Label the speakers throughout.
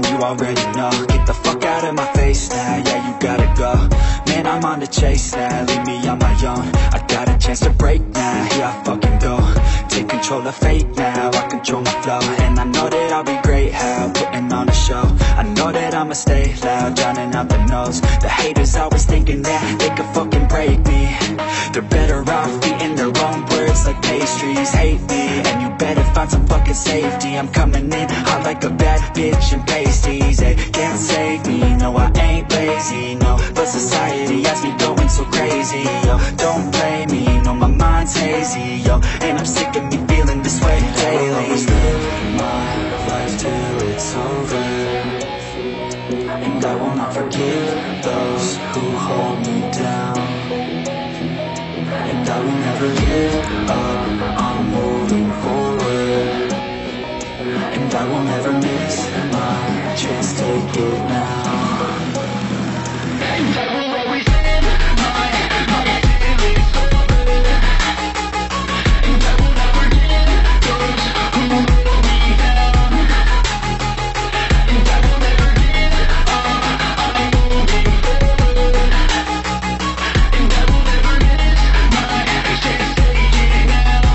Speaker 1: you already know. Get the fuck out of my face now, yeah, you gotta go. Man, I'm on the chase now, leave me on my own. I got a chance to break now, here I fucking go. Take control of fate now, I control my flow. And I know that I'll be great, how putting on a show. I know that I'ma stay loud, drowning out the noise. The haters always thinking that they could fucking break me. They're better off eating their own words like pastries. Hate me, and you better find some fucking safety. I'm coming in hot like a bad bitch and pasties. They can't save me, no I ain't lazy, no. But society has me going so crazy, yo. Don't play me, no my mind's hazy, yo. And I'm sick of me feeling this way daily. I'll always live my life till it's over, and I will not forgive those who hold me down. And I will never give up, I'm moving forward. And I will never miss my chance, take it now. And I will always live my life till it's over, and I will never give those who hold me down. And I will never give up, I'm moving forward. And I will never miss my chance, take it now.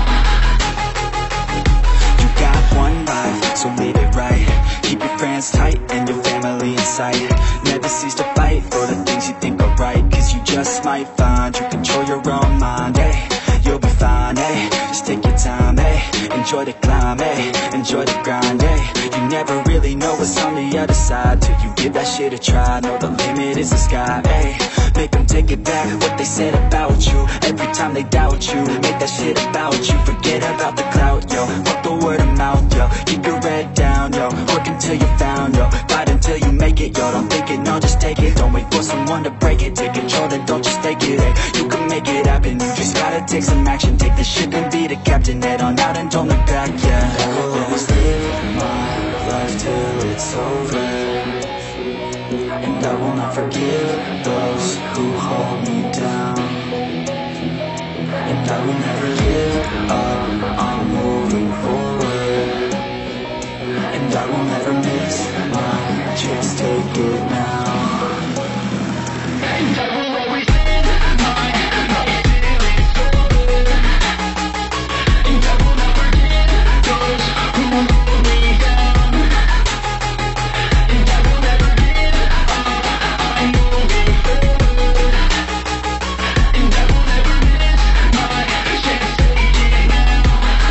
Speaker 1: You got one life, so live it right. Keep your friends tight and your family in sight. Never cease to fight for the things you think are right, cause you just might find you control your own mind, hey. You'll be fine, hey. Just take your time, hey. Enjoy the climb, hey. Enjoy the grind, hey. You never really know what's on the other side till you give that shit a try. Know the limit is the sky, hey. Make them take it back, what they said about you. Every time they doubt you, make that shit about you. Forget about the clout, yo. Fuck the word of mouth, yo. Keep your head down, yo. Work until you're found, yo. Fight until you make it, yo. Don't think it, no, just take it. Don't wait for someone to break it. Take control, then don't just take it, hey. You can make it happen, you just gotta take some action. Take the ship and be the captain. Head on out and don't look back, yeah. I will always live my life till it's over, and I will not forgive those who hold me down. And I will never give up, I'm moving forward. And I will never miss my chance, take it now. And I will always live my life till it's over, and I will never give those who hold me down. And I will never give up, I'm moving forward. And I will never miss my chance, take it now.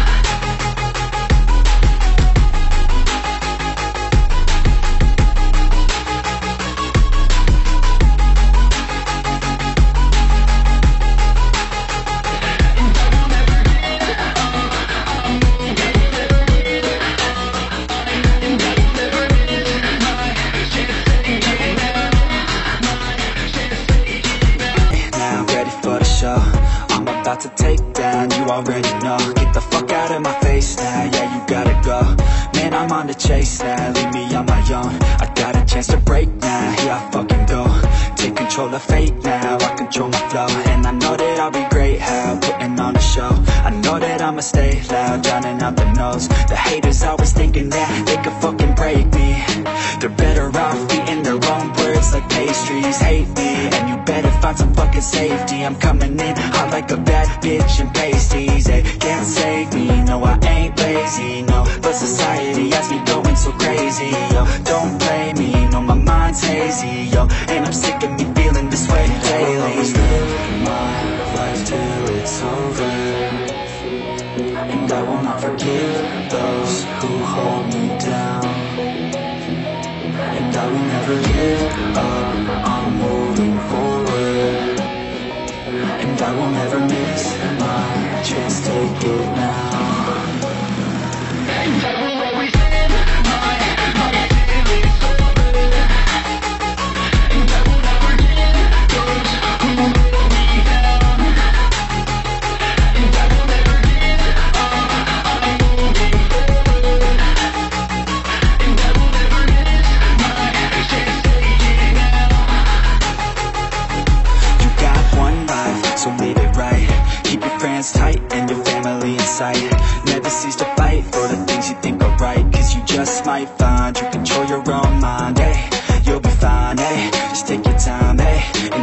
Speaker 1: I'm about to take down, you already know. Get the fuck out of my face now, yeah, you gotta go. Man, I'm on the chase now, leave me on my own. I got a chance to break now, here I fucking go. Take control of fate now, I control my flow. And I know that I'll be great, how putting on a show. I know that I'ma stay loud, drowning out the noise. The haters always thinking that they could fucking break me. They're better off eating their own words like pastries. Hate me, and you better find some fucking safety. I'm coming in hot like a bad bitch and pasties. They can't save me, no I ain't lazy, no. But society has me going so crazy, yo. Don't play me, no my mind's hazy, yo. And I'm sick of me feeling this way daily. I'll always live my life till it's over, and I will not forgive those who hold me down. And I will never give up, I'm moving forward. And I will never miss my chance, take it now. And I will always live my life till it's over, and I will never give those who hold me down. And I will never give up, I'm moving forward. And I will never miss my chance, take it now. You got one life, so live it right. Keep your friends tight and your family in sight.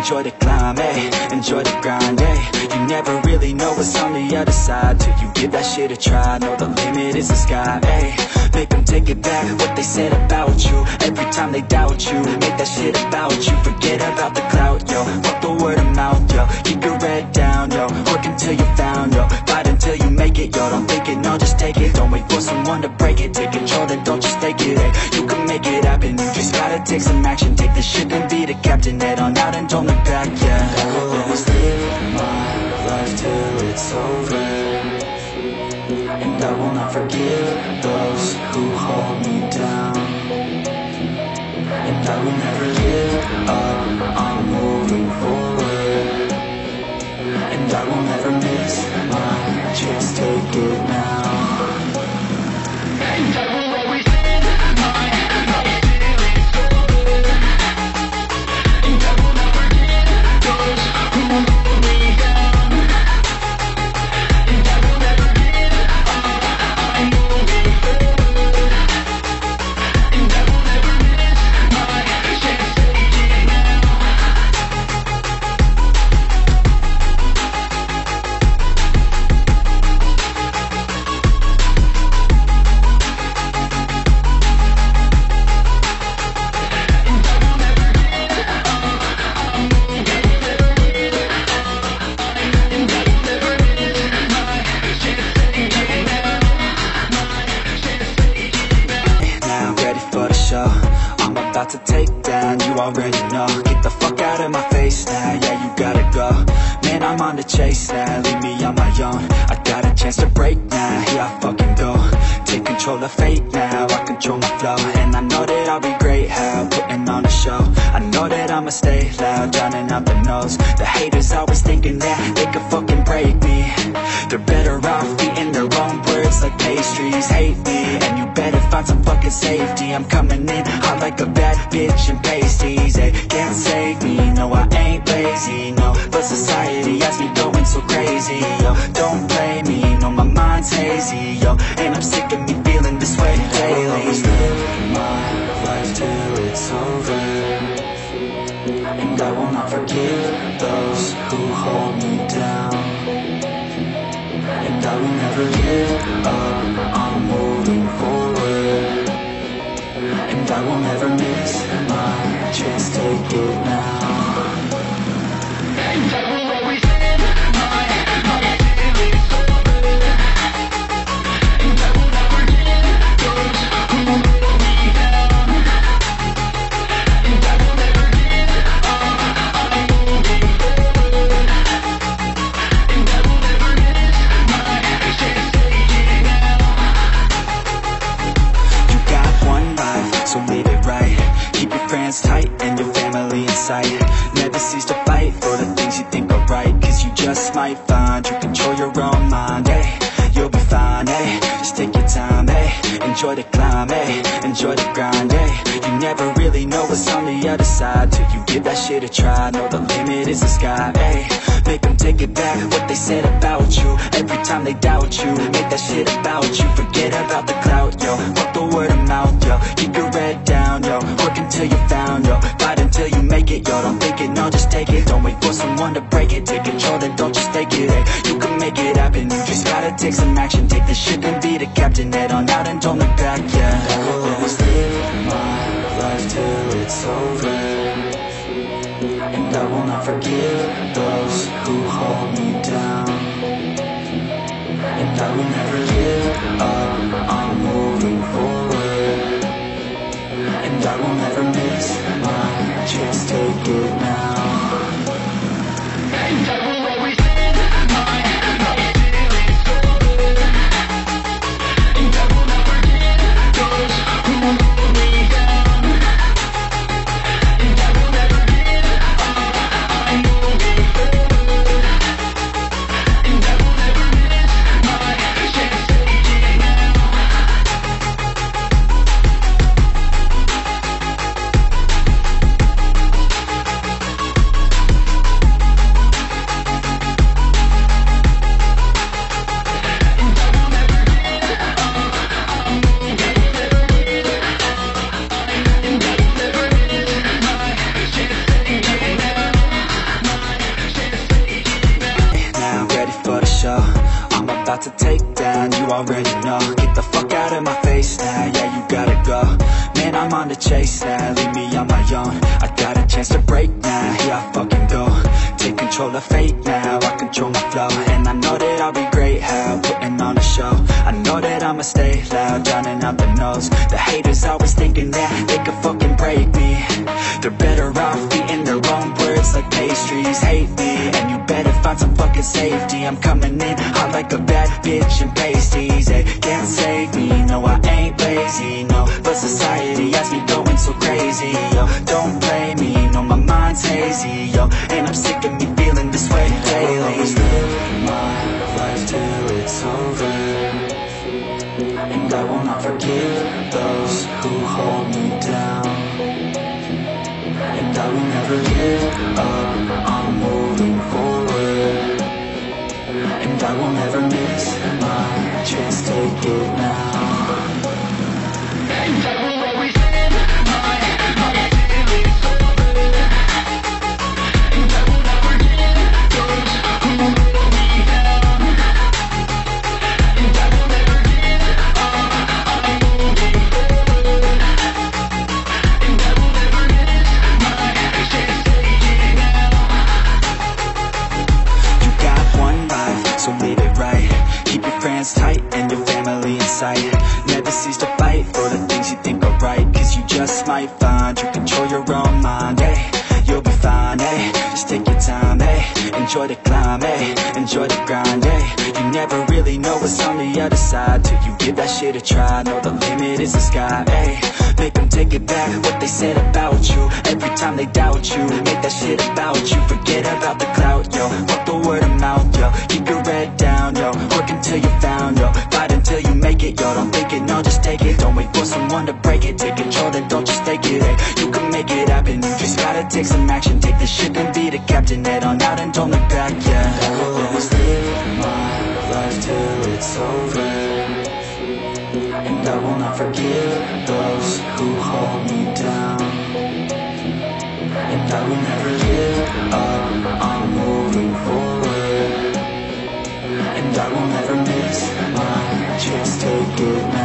Speaker 1: enjoy the climb, ayy, enjoy the grind, ayy. You never really know what's on the other side till you give that shit a try. Know the limit is the sky, ayy. Make them take it back, what they said about you. Every time they doubt you, make that shit about you. Forget about the clout, yo, fuck the word of mouth, yo. Keep your head down, yo, work until you're found, yo. Fight until you make it, yo, don't think it, no, just take it. Don't wait for someone to break it, take control, then don't just take it, ayy. You can make it happen, you just gotta take some action. Take the ship and be the captain, head on out and don't look back, yeah. I will always live my life till it's over, and I will not forgive those who hold me down. And I will never give up, I'm moving forward, and I will never miss my chance, take it now. And I will always live my life till it's over, and I will not forgive those who hold me down. And I will never give up, I'm moving forward, and I will never miss my chance, take it now. Now I'm ready for the show, I'm about to take down, you already know. Get the fuck out of my face now, yeah, you gotta go. Man, I'm on the chase now, leave me on my own. I got a chance to break now, here I fucking go. Take control of fate now, I control my flow. And I know that I'll be great, how putting on a show. I know that I'ma stay loud, drowning out the noise. The haters always thinking that they could fucking break me. They're better off eating their own words like pastries. Hate me, and you better find some fucking safety. I'm coming in hot like a bad bitch in pasties. They can't save me, no I ain't lazy, no. But society has me going so crazy, yo. Don't blame me, no my mind's hazy, yo. And I'm sick of me feeling this way daily. I will always live my life till it's over, and I will not forgive those who hold me down. And I will never give up, I'm moving forward, and I will never miss my chance, take it now. And I will always live my life till it's over, and I will not forgive those who hold me down. And I will never give up, I'm moving forward, and I will never miss my chance, take it now. You got one life, so live it right. Keep your friends tight and your family in sight. Never cease to fight for the things you think are right, cause you just might find you control your own mind, ayy. You'll be fine, ayy. Just take your time, ayy. Enjoy the climb, ayy. Enjoy the grind, ayy. You never really know what's on the other side till you give that shit a try. Know the limit is the sky, ayy. Make them take it back, what they said about you. Every time they doubt you, make that shit about you. Forget about the clout, yo, fuck the word of mouth, yo. Keep your head down, yo, work until you're found, yo. Fight until you make it, yo, don't think it, no, just take it. Don't wait for someone to break it, take control, then don't just take it, ayy. You can make it happen, you just gotta take some action. Take the ship and be the captain, head on out and don't look back, yeah. I will always live my life till it's over, and I will not forgive those who hold me down. And I will never give up, I'm moving forward, and I will never miss my chance, take it now. And I will always live my life till it's over, and I will not forgive those who hold me down. And I will never give up, I'm moving forward, and I will never miss my chance, take it now. already know. Get the fuck out of my face now, yeah, you gotta go. Man, I'm on the chase now, leave me on my own. I got a chance to break now, yeah, I fucking go. Take control of fate now, I control my flow. And I know that I'll be great, how, putting on a show. I know that I'ma stay loud, drowning out the noise. The haters always thinking that they could fucking break me. They're better off eating their own words like pastries. Hate me, and you better find some fucking safety. I'm coming in hot like a bad bitch in pasties. They can't save me, no, I ain't lazy, no. But society has me going so crazy, yo. Don't blame me, no, my mind's hazy, yo. And I'm sick of me feeling this way daily. I'll always live my life till it's over, and I will not forgive those who hold me down. And I will never give up, I'm moving forward. And I will never miss my chance, take it now. And I will always live my life till it's over, and I will not forgive those who hold me down. And I will never give up, I'm moving forward. And I will never miss my chance, take it now. You got one life, so live it right. Keep your friends tight and your family in sight. Never cease to fight for the things you think are right, cause you just might find you control your own mind, hey. You'll be fine, hey. Just take your time, hey. Enjoy the climb, hey. Enjoy the grind, hey. You never really know what's on the other side till you give that shit a try. Know the limit is the sky, hey. Make them take it back, what they said about you. Every time they doubt you, make that shit about you. Forget about the clout, yo. Fuck the word of mouth, yo. Keep your head down, yo. Work until you found, yo. Fight until you make it, yo. Don't think it, no, just take it. Don't wait for someone to break it. Take control, then don't just take it, hey. You can make it happen, you just gotta take some action. Take the ship and be the captain. Head on out and don't look back, yeah. I will always live my life till it's over, and I will not forgive those who hold me down. And I will never give up, I'm moving forward. And I will never miss my chance, take it now.